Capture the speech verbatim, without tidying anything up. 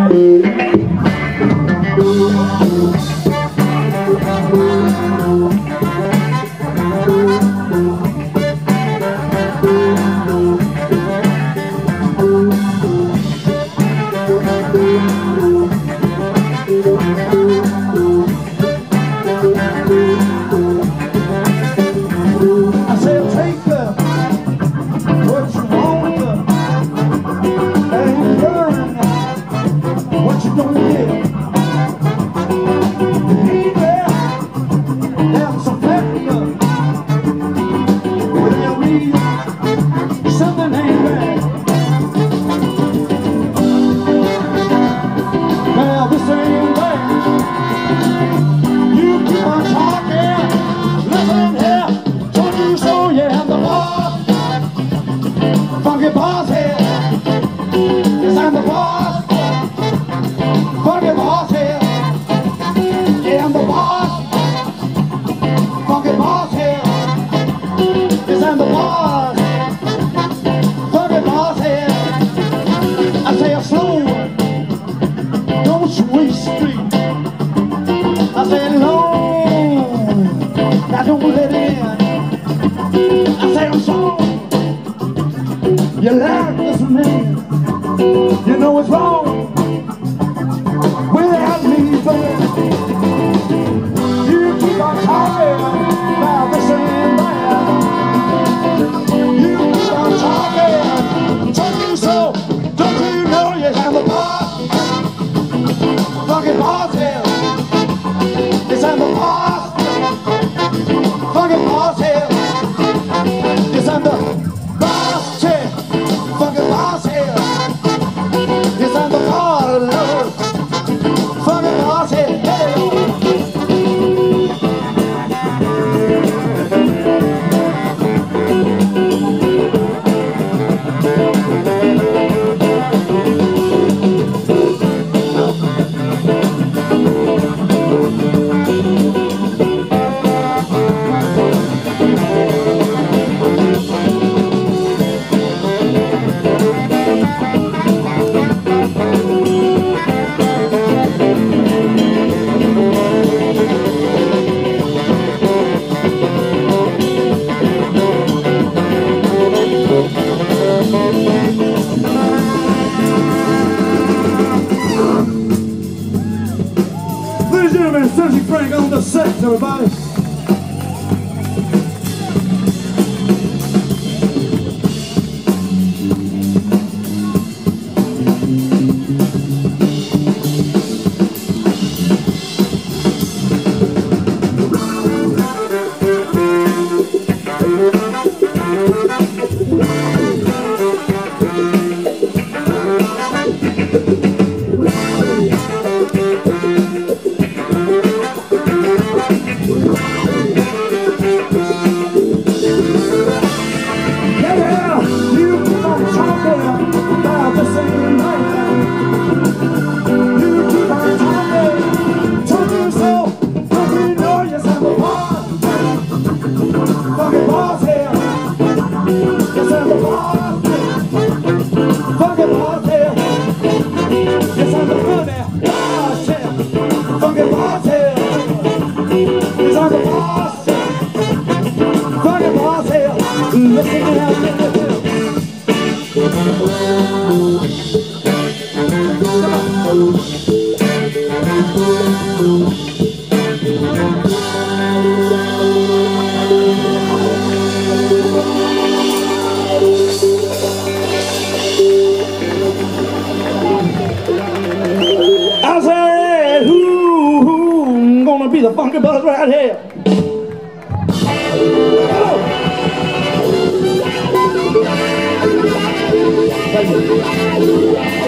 You like this man, you know it's wrong without me, but you keep on talking about this and that. You keep on talking, talking so, don't you know you have the boss? Fucking boss here, yes I'm the boss. Fucking boss here, yes I'm the boss chair. Fucking boss here, yes I'm the boss, Lord. Fucking boss here, hey Lord. Ladies and gentlemen, Sergi Frank on the set, everybody. I said, who, who gonna be the funky buzz right here? Oh.